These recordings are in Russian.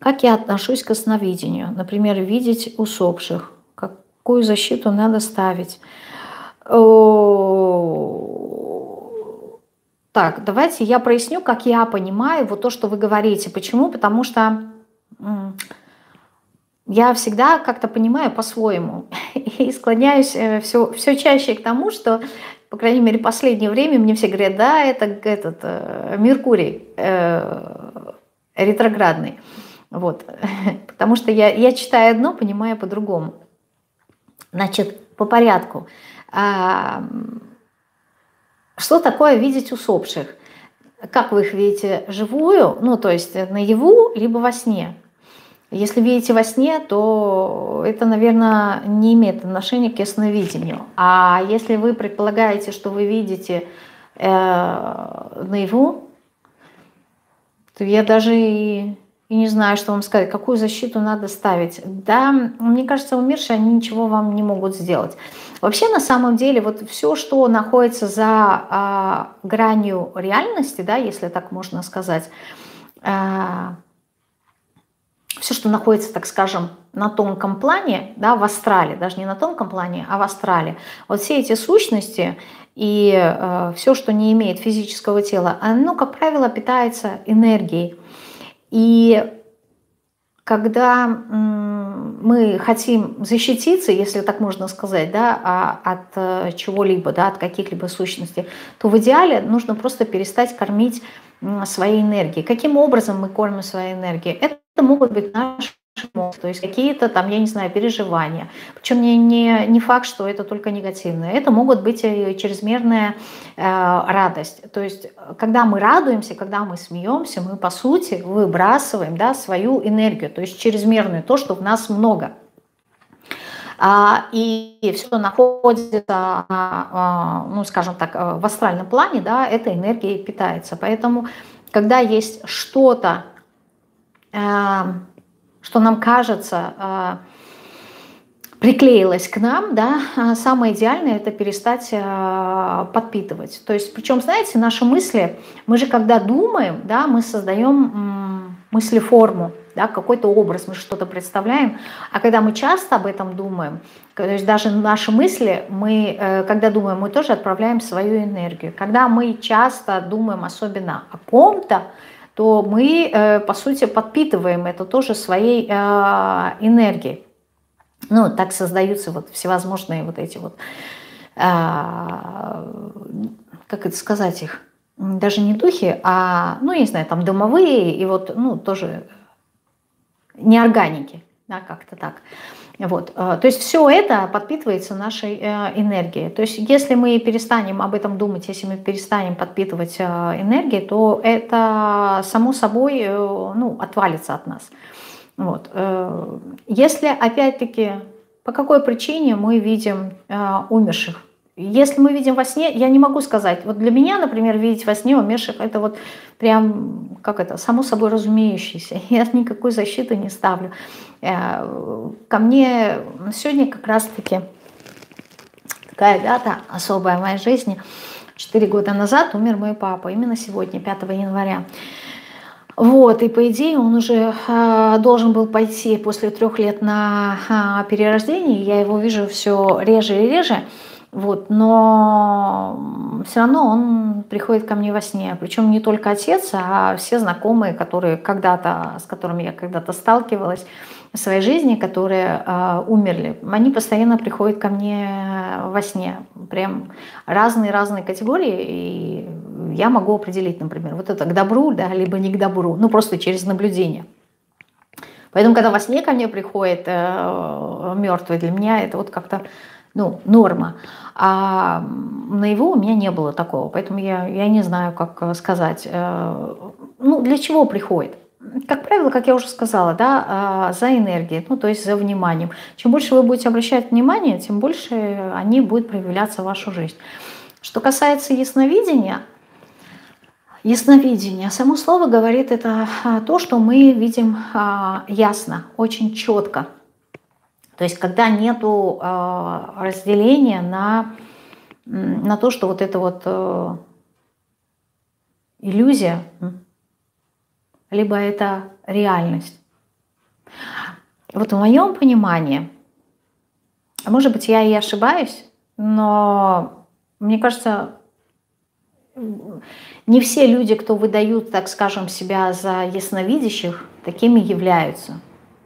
Как я отношусь к ясновидению? Например, видеть усопших. Какую защиту надо ставить? Так, давайте я проясню, как я понимаю вот то, что вы говорите. Почему? Потому что я всегда как-то понимаю по-своему и склоняюсь все чаще к тому, что, по крайней мере, в последнее время мне все говорят, да, это этот Меркурий ретроградный. Вот. Потому что я читаю одно, понимаю по-другому. Значит, по порядку. Что такое видеть усопших? Как вы их видите, живую, ну то есть наяву, либо во сне? Если видите во сне, то это, наверное, не имеет отношения к ясновидению. А если вы предполагаете, что вы видите наяву, то я даже и не знаю, что вам сказать, какую защиту надо ставить. Да, мне кажется, умершие, они ничего вам не могут сделать. Вообще, на самом деле, вот все, что находится за гранью реальности, да, если так можно сказать, все, что находится, так скажем, на тонком плане, да, в астрале, даже не на тонком плане, а в астрале, вот все эти сущности и все, что не имеет физического тела, оно, как правило, питается энергией. И когда мы хотим защититься, если так можно сказать, да, от чего-либо, да, от каких-либо сущностей, то в идеале нужно просто перестать кормить своей энергией. Каким образом мы кормим своей энергией? Это могут быть наши эмоции, то есть какие-то там, я не знаю, переживания. Причем не факт, что это только негативное. Это могут быть и чрезмерная радость. То есть когда мы радуемся, когда мы смеемся, мы по сути выбрасываем, да, свою энергию, то есть чрезмерную, то, что в нас много. И все, что находится, ну, скажем так, в астральном плане, да, этой энергией питается. Поэтому, когда есть что-то, что нам кажется, приклеилось к нам, да, самое идеальное — это перестать подпитывать. То есть, причем, знаете, наши мысли, мы же когда думаем, да, мы создаем мыслеформу, да, какой-то образ, мы что-то представляем, а когда мы часто об этом думаем, то есть даже наши мысли, мы, когда думаем, мы тоже отправляем свою энергию. Когда мы часто думаем особенно о ком-то, то мы, по сути, подпитываем это тоже своей энергией. Ну, так создаются вот всевозможные вот эти вот, как это сказать их, даже не духи, а, ну, я не знаю, там дымовые и вот, ну, тоже неорганики, да, как-то так. Вот. То есть все это подпитывается нашей энергией. То есть если мы перестанем об этом думать, если мы перестанем подпитывать энергией, то это само собой ну, отвалится от нас. Вот. Если опять-таки по какой причине мы видим умерших, если мы видим во сне, я не могу сказать. Вот для меня, например, видеть во сне умерших — это вот прям, как это, само собой разумеющееся. Я никакой защиты не ставлю. Ко мне сегодня как раз-таки такая дата особая в моей жизни. 4 года назад умер мой папа, именно сегодня, 5 января. Вот, и по идее он уже должен был пойти после 3 лет на перерождение. Я его вижу все реже и реже. Вот, но все равно он приходит ко мне во сне. Причем не только отец, а все знакомые, которые когда-то, с которыми я когда-то сталкивалась в своей жизни, которые умерли, они постоянно приходят ко мне во сне. Прям разные-разные категории. И я могу определить, например, вот это к добру, да, либо не к добру. Ну, просто через наблюдение. Поэтому, когда во сне ко мне приходит мертвый, для меня это вот как-то, ну, норма. А наяву у меня не было такого, поэтому я не знаю, как сказать. Ну, для чего приходит? Как правило, как я уже сказала, да, за энергией, ну, то есть за вниманием. Чем больше вы будете обращать внимание, тем больше они будут проявляться в вашу жизнь. Что касается ясновидения, само слово говорит это то, что мы видим ясно, очень четко. То есть когда нету разделения на то, что вот это вот иллюзия, либо это реальность. Вот в моем понимании, может быть, я и ошибаюсь, но мне кажется, не все люди, кто выдают, так скажем, себя за ясновидящих, такими являются.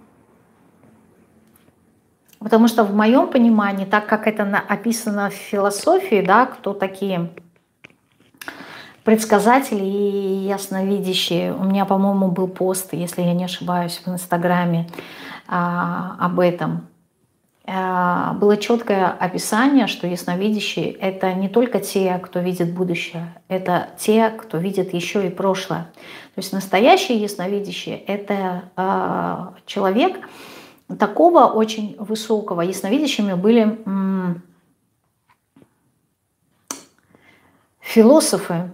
Потому что в моем понимании, так как это описано в философии, да, кто такие предсказатели и ясновидящие. У меня, по-моему, был пост, если я не ошибаюсь, в Инстаграме об этом. Было четкое описание, что ясновидящие — это не только те, кто видит будущее, это те, кто видит еще и прошлое. То есть настоящие ясновидящие — это человек такого очень высокого. Ясновидящими были философы,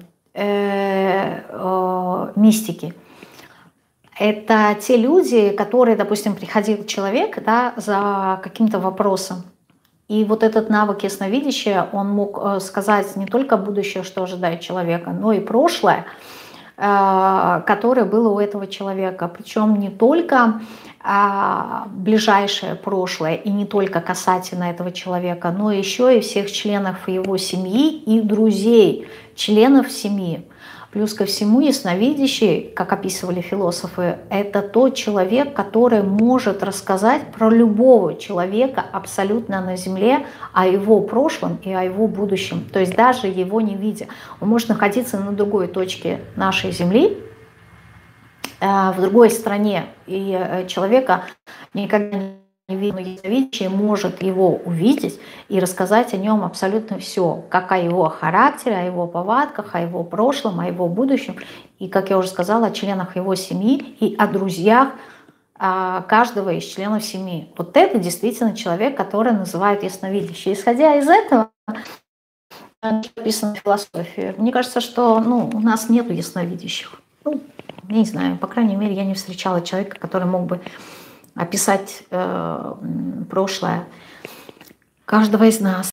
мистики. Это те люди, которые, допустим, приходил человек, да, за каким-то вопросом. И вот этот навык ясновидящего, он мог сказать не только будущее, что ожидает человека, но и прошлое, которое было у этого человека. Причем не только ближайшее прошлое и не только касательно этого человека, но еще и всех членов его семьи и друзей, членов семьи. Плюс ко всему ясновидящий, как описывали философы, это тот человек, который может рассказать про любого человека абсолютно на Земле, о его прошлом и о его будущем. То есть даже его не видя. Он может находиться на другой точке нашей Земли, в другой стране, и человека никогда не видно, ясновидящий может его увидеть и рассказать о нем абсолютно все, как о его характере, о его повадках, о его прошлом, о его будущем, и, как я уже сказала, о членах его семьи и о друзьях каждого из членов семьи. Вот это действительно человек, который называют ясновидящий. Исходя из этого, написано в философии, мне кажется, что у нас нет ясновидящих. Не знаю, по крайней мере, я не встречала человека, который мог бы описать прошлое каждого из нас.